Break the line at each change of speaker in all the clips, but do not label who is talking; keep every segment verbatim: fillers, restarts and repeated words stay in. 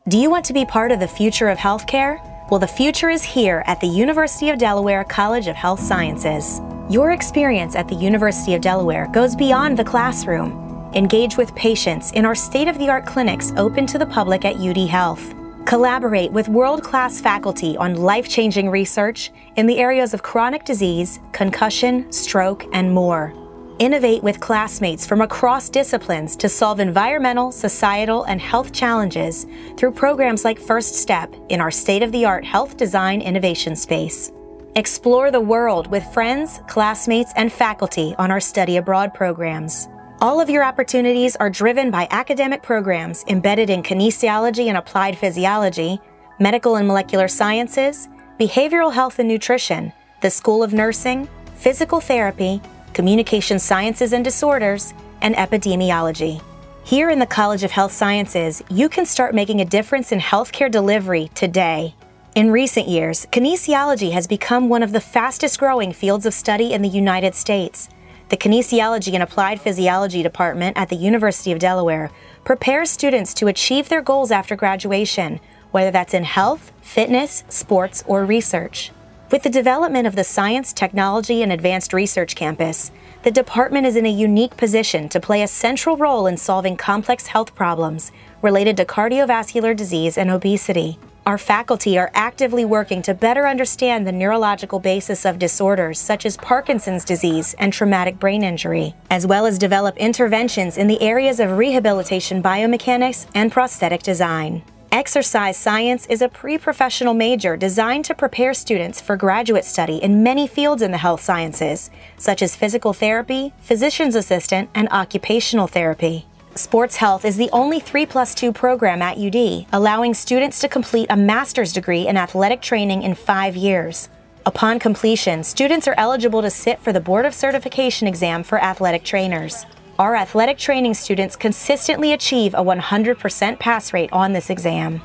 Do you want to be part of the future of healthcare? Well, the future is here at the University of Delaware College of Health Sciences. Your experience at the University of Delaware goes beyond the classroom. Engage with patients in our state-of-the-art clinics open to the public at U D Health. Collaborate with world-class faculty on life-changing research in the areas of chronic disease, concussion, stroke, and more. Innovate with classmates from across disciplines to solve environmental, societal, and health challenges through programs like First Step in our state-of-the-art health design innovation space. Explore the world with friends, classmates, and faculty on our study abroad programs. All of your opportunities are driven by academic programs embedded in Kinesiology and Applied Physiology, Medical and Molecular Sciences, Behavioral Health and Nutrition, the School of Nursing, Physical Therapy, Communication Sciences and Disorders, and Epidemiology. Here in the College of Health Sciences, you can start making a difference in healthcare delivery today. In recent years, kinesiology has become one of the fastest-growing fields of study in the United States. The Kinesiology and Applied Physiology Department at the University of Delaware prepares students to achieve their goals after graduation, whether that's in health, fitness, sports, or research. With the development of the Science, Technology, and Advanced Research Campus, the department is in a unique position to play a central role in solving complex health problems related to cardiovascular disease and obesity. Our faculty are actively working to better understand the neurological basis of disorders such as Parkinson's disease and traumatic brain injury, as well as develop interventions in the areas of rehabilitation biomechanics and prosthetic design. Exercise science is a pre-professional major designed to prepare students for graduate study in many fields in the health sciences, such as physical therapy, physician's assistant, and occupational therapy. Sports Health is the only three plus two program at U D, allowing students to complete a master's degree in athletic training in five years. Upon completion, students are eligible to sit for the Board of Certification exam for athletic trainers. Our athletic training students consistently achieve a one hundred percent pass rate on this exam.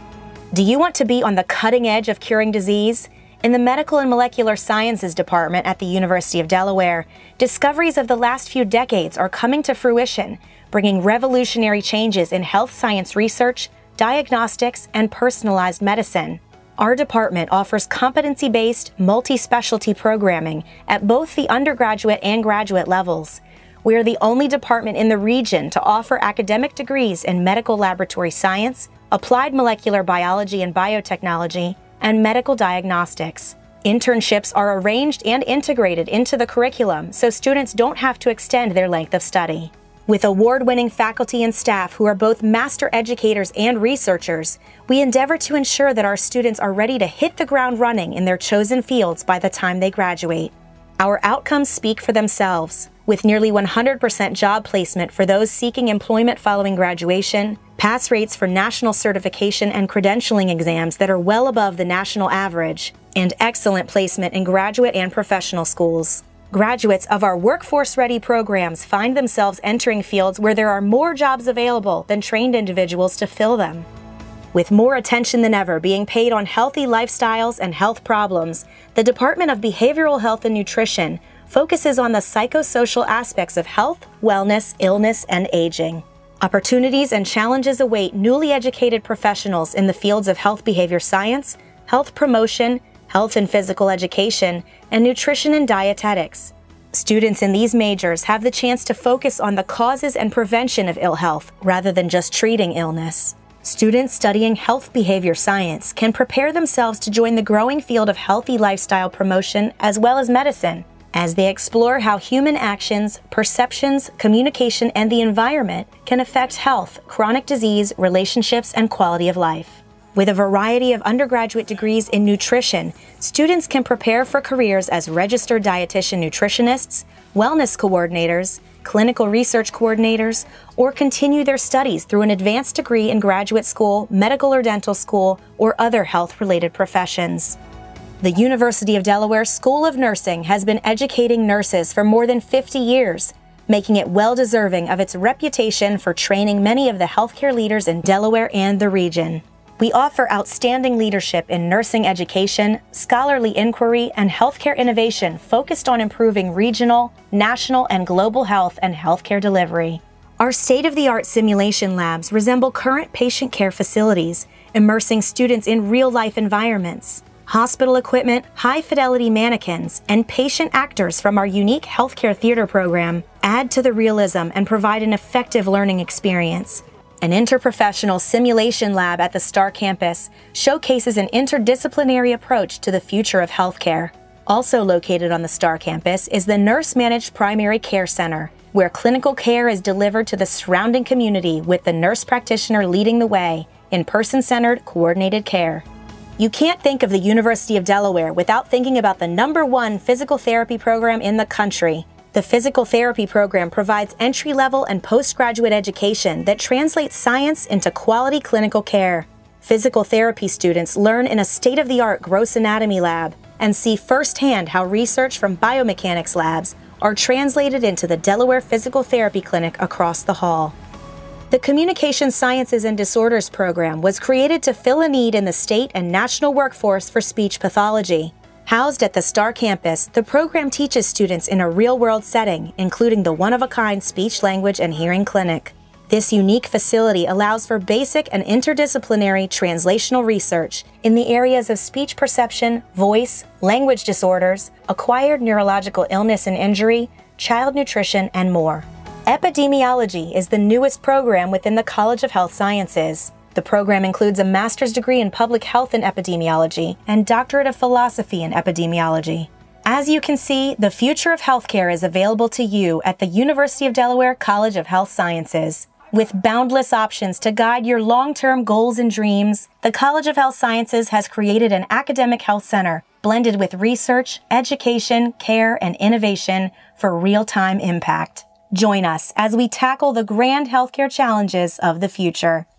Do you want to be on the cutting edge of curing disease? In the Medical and Molecular Sciences Department at the University of Delaware, discoveries of the last few decades are coming to fruition, bringing revolutionary changes in health science research, diagnostics, and personalized medicine. Our department offers competency-based, multi-specialty programming at both the undergraduate and graduate levels. We are the only department in the region to offer academic degrees in medical laboratory science, applied molecular biology and biotechnology, and medical diagnostics. Internships are arranged and integrated into the curriculum so students don't have to extend their length of study. With award-winning faculty and staff who are both master educators and researchers, we endeavor to ensure that our students are ready to hit the ground running in their chosen fields by the time they graduate. Our outcomes speak for themselves, with nearly one hundred percent job placement for those seeking employment following graduation, pass rates for national certification and credentialing exams that are well above the national average, and excellent placement in graduate and professional schools. Graduates of our workforce-ready programs find themselves entering fields where there are more jobs available than trained individuals to fill them. With more attention than ever being paid on healthy lifestyles and health problems, the Department of Behavioral Health and Nutrition focuses on the psychosocial aspects of health, wellness, illness, and aging. Opportunities and challenges await newly educated professionals in the fields of health behavior science, health promotion, health and physical education, and nutrition and dietetics. Students in these majors have the chance to focus on the causes and prevention of ill health rather than just treating illness. Students studying health behavior science can prepare themselves to join the growing field of healthy lifestyle promotion as well as medicine, as they explore how human actions, perceptions, communication, and the environment can affect health, chronic disease, relationships, and quality of life. With a variety of undergraduate degrees in nutrition, students can prepare for careers as registered dietitian nutritionists, wellness coordinators, clinical research coordinators, or continue their studies through an advanced degree in graduate school, medical or dental school, or other health-related professions. The University of Delaware School of Nursing has been educating nurses for more than fifty years, making it well-deserving of its reputation for training many of the healthcare leaders in Delaware and the region. We offer outstanding leadership in nursing education, scholarly inquiry, and healthcare innovation focused on improving regional, national, and global health and healthcare delivery. Our state-of-the-art simulation labs resemble current patient care facilities, immersing students in real-life environments. Hospital equipment, high-fidelity mannequins, and patient actors from our unique healthcare theater program add to the realism and provide an effective learning experience. An interprofessional simulation lab at the STAR campus showcases an interdisciplinary approach to the future of healthcare. Also located on the STAR campus is the Nurse Managed Primary Care Center, where clinical care is delivered to the surrounding community with the nurse practitioner leading the way in person-centered, coordinated care. You can't think of the University of Delaware without thinking about the number one physical therapy program in the country. The physical therapy program provides entry-level and postgraduate education that translates science into quality clinical care. Physical therapy students learn in a state-of-the-art gross anatomy lab and see firsthand how research from biomechanics labs are translated into the Delaware Physical Therapy Clinic across the hall. The Communication Sciences and Disorders program was created to fill a need in the state and national workforce for speech pathology. Housed at the STAR campus, the program teaches students in a real-world setting, including the one-of-a-kind speech, language, and hearing clinic. This unique facility allows for basic and interdisciplinary translational research in the areas of speech perception, voice, language disorders, acquired neurological illness and injury, child nutrition, and more. Epidemiology is the newest program within the College of Health Sciences. The program includes a master's degree in public health and epidemiology and doctorate of philosophy in epidemiology. As you can see, the future of healthcare is available to you at the University of Delaware College of Health Sciences. With boundless options to guide your long-term goals and dreams, the College of Health Sciences has created an academic health center blended with research, education, care, and innovation for real-time impact. Join us as we tackle the grand healthcare challenges of the future.